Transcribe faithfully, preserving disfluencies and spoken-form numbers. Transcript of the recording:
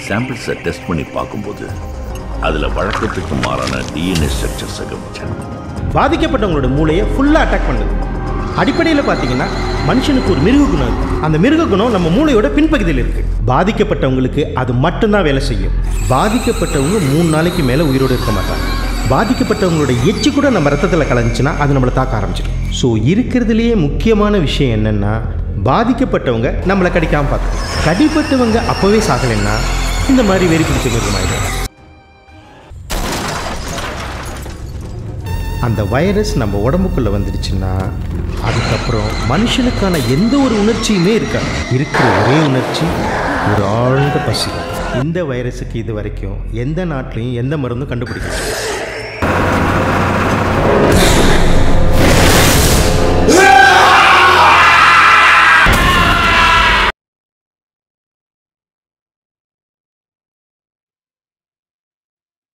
சாம்பிள்ஸை test பண்ணி பார்க்கும்போது அதில் வழக்கத்துக்கு மாறான டிஎன்ஏ ஸ்ட்ரக்சர்ஸை கவனிச்சேன். பாதிக்கப்பட்டவங்களோட மூளையை ஃபுல்லாக அட்டாக் பண்ணுது. அடிப்படையில் பார்த்தீங்கன்னா மனுஷனுக்கு ஒரு மிருக குணம் இருக்குது. அந்த மிருக குணம் நம்ம மூளையோட பின்பகுதியில் இருக்குது. பாதிக்கப்பட்டவங்களுக்கு அது மட்டும்தான் வேலை செய்யும். பாதிக்கப்பட்டவங்க மூணு நாளைக்கு மேலே உயிரோடு இருக்க மாட்டாங்க. பாதிக்கப்பட்டவங்களோட எச்சு கூட நம்ம ரத்தத்தில் கலந்துச்சுன்னா அது நம்மளை தாக்க ஆரம்பிச்சிடும். ஸோ இருக்கிறதுலேயே முக்கியமான விஷயம் என்னென்னா, பாதிக்கப்பட்டவங்க நம்மளை கடிக்காமல் பார்த்து, கடிப்பட்டவங்க அப்போவே சாகலைன்னா இந்த மாதிரி வெறி பிடிச்ச மிருகமாயிடும். அந்த வைரஸ் நம்ம உடம்புக்குள்ளே வந்துடுச்சுன்னா அதுக்கப்புறம் மனுஷனுக்கான எந்த ஒரு உணர்ச்சியுமே இருக்காது. இருக்கிற ஒரே உணர்ச்சி ஒரு ஆழ்ந்த பசி. இந்த வைரஸுக்கு இது வரைக்கும் எந்த நாட்டிலையும் எந்த மருந்தும் கண்டுபிடிக்கல.